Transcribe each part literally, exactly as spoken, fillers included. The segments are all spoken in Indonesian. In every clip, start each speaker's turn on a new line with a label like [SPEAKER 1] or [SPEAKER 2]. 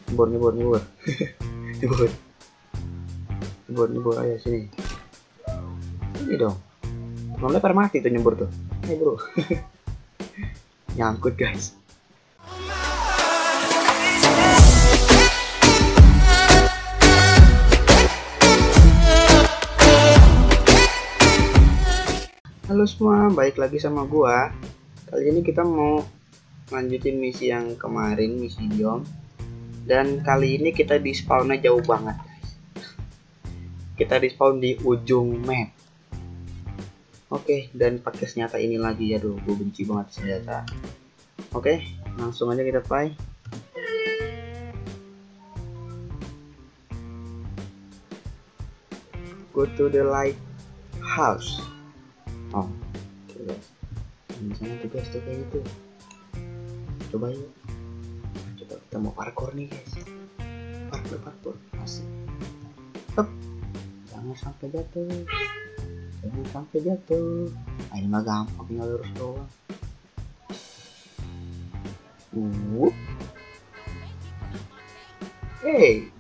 [SPEAKER 1] Nyebur, nyebur, nyebur. Nyebur. Nyebur, nyebur, ayo sini. Ini dong. Belum lempar mati tuh nyebur tuh. Ayo bro. Nyangkut guys. Halo semua, balik lagi sama gua. Kali ini kita mau lanjutin misi yang kemarin, misi Diom. Dan kali ini kita di spawnnya jauh banget guys. Kita di spawn di ujung map. Oke, dan pakai senjata ini lagi ya, aduh, gue benci banget senjata. Oke, langsung aja kita play. Go to the lighthouse. Oh, oke guys. Misalnya tuh guys tuh kayak gitu. Coba yuk. Coba kita mau parkour nih guys. Parkour, parkour, asik. Up. Jangan sampai jatuh. Jangan sampai jatuh. Ah, ini mah gampang, tinggal lurus doang. Wup. Hey.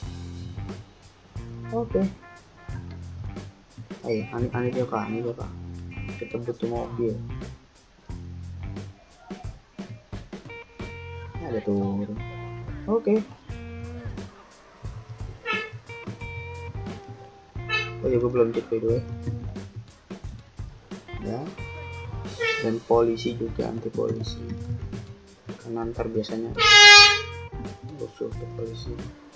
[SPEAKER 1] Oke. Okay. Ayo, aneh-aneh dia kak, aneh dia kak. Kita butuh mobil. Ada turun. Oke. Okay. Oh ya, gue belum cek by the way. Ya. Dan polisi juga, anti polisi. Karena ntar biasanya musuh ke polisi.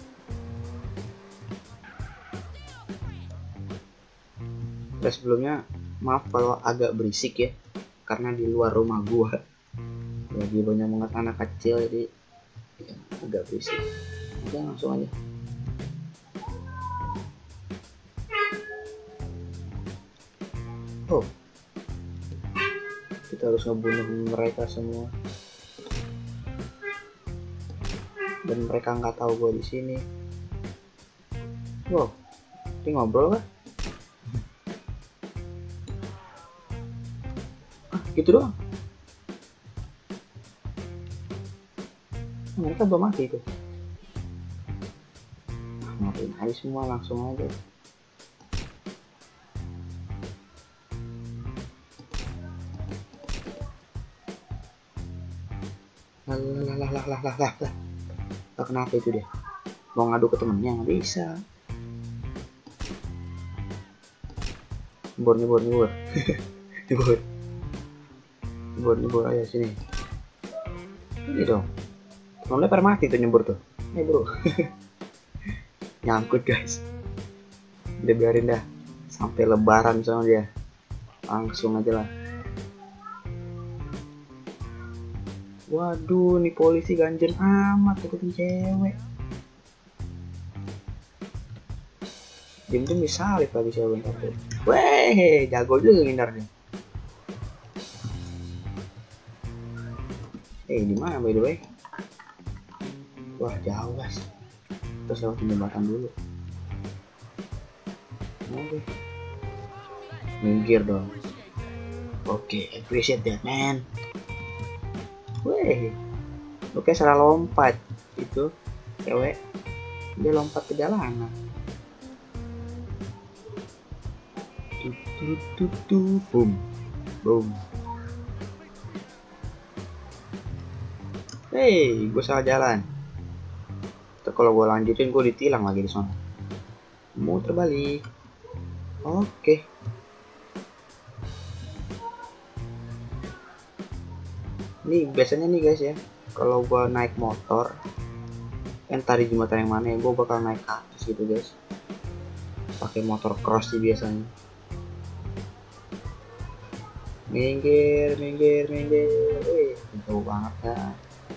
[SPEAKER 1] Dan sebelumnya maaf kalau agak berisik ya, karena di luar rumah gua jadi banyak banget anak kecil, jadi ya, agak berisik. Oke, langsung aja. Oh, kita harus ngebunuh mereka semua, dan mereka nggak tahu gua di sini. Wow, ini ngobrol kan? Gitu doang. Mereka belum mati itu. Nah, ngapain aja semua, langsung aja. Lah lah lah lah lah lah lah lah. Lah kenapa itu dia? Mau ngadu ke temennya nggak bisa. Nyebur, nyebur, nyebur. Nyebur. Nyebur, nyebur, ayo sini. Ini dong. Belum lempar mati tuh nyebur tuh. Ayo bro. Nyangkut guys. Udah biarin dah. Sampai lebaran sama dia. Langsung aja lah. Waduh, nih polisi ganjen amat ikutin cewek. Diem-diem disalip lagi cewek ntar tuh. Weh, jago juga ngindarnya. Eh, di mana by the way? Wah, jauh guys. Terus lewat jembatan dulu. Oke. Minggir dong. Oke, appreciate that man. Weh. Oke, salah lompat. Itu cewek. Dia lompat ke jalanan. Tut tut tut tut. Boom. Boom. Hei, gue salah jalan. Terus kalau gue lanjutin gue ditilang lagi di sana. Muter balik. Oke. Nih biasanya nih guys ya, kalau gue naik motor, entar di jembatan yang mana ya, gue bakal naik ke atas gitu guys. Pakai motor cross sih biasanya. Minggir, minggir, minggir. Eh, jauh banget kan.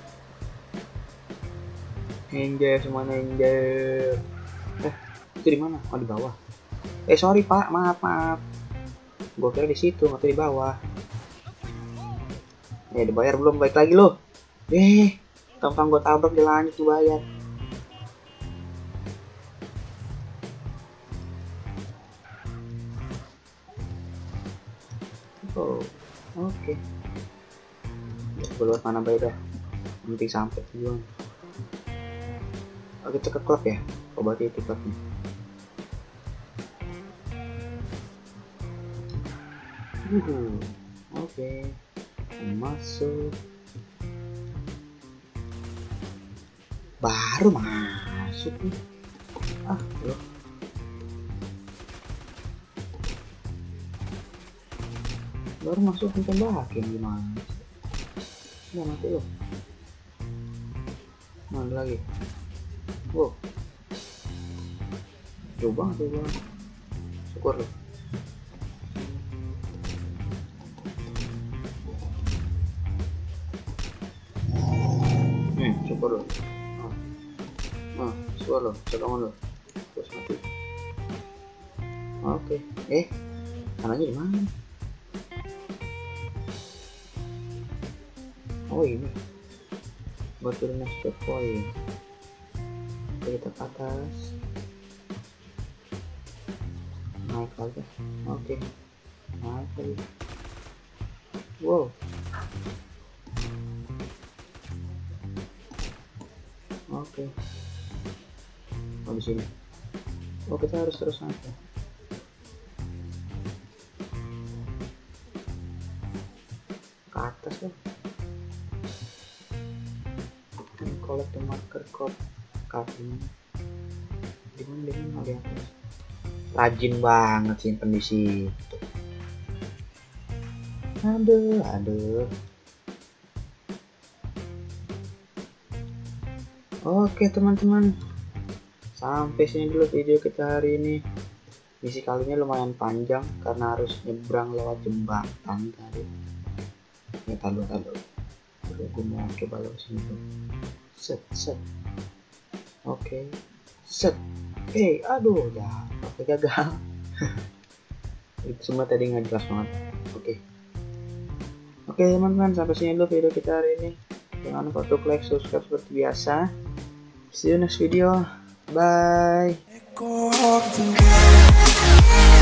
[SPEAKER 1] Ninja semua ninja. Eh, itu di mana? Oh, di bawah. Eh, sorry Pak, maaf maaf. Gua kira di situ, nggak di bawah. Eh, dibayar belum? Baik lagi lo. Eh, tampang gua tabrak dia lanjut tuh bayar. Oh, oke. Okay. Gua lewat mana bay dah. Penting sampai tujuan. Oh, kita ke klub ya. Oh, berarti itu klubnya. Uh, oke, okay. Masuk. Baru masuk nih. Ah, loh. Baru masuk tembakin gimana? Mau mati loh. Mana lagi? Wow. Coba coba. Syukur loh. Hmm, syukur loh. Ah, ah, syukur loh. Coba loh. Terus mati. Oke. Eh, anaknya di mana? Oh ini batu master point. Kita ke atas, naik aja. Oke, naik lagi. Wow. Oke. Oh di sini. Oh kita harus terus naik ya. Ke atas loh. Collect the marker code cutting. Dimana dimana di atas. Rajin banget simpen di situ. Aduh, aduh. Oke teman-teman, sampai sini dulu video kita hari ini. Misi kali ini lumayan panjang karena harus nyebrang lewat jembatan tadi. Ya tahu tahu. Gue mau coba lewat sini tuh. Set set. Oke. Set. Eh, aduh ya, pakai gagal. Itu semua tadi nggak jelas banget. Oke. Oke teman-teman, sampai sini dulu video kita hari ini. Jangan lupa untuk like, subscribe seperti biasa. See you next video. Bye.